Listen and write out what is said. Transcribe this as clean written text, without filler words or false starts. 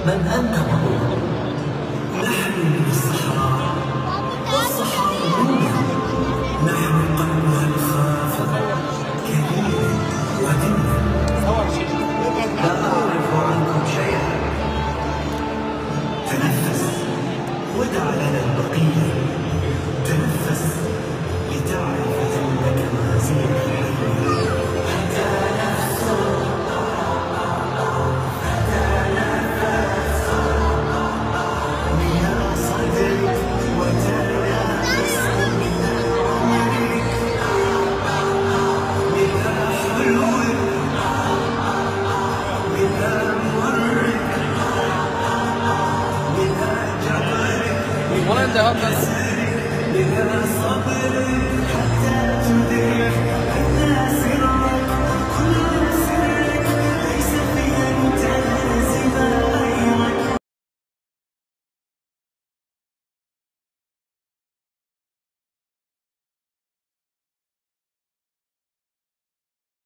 من أنت وهو؟ نحن من الصحراء والصحراء منا، نحن قلبها الخافض كبير ودنا. لا أعرف عنكم شيئا، تنفس ودع لنا البقية، تنفس لتعرف أنك ما زلت حيا. والله انت هبل.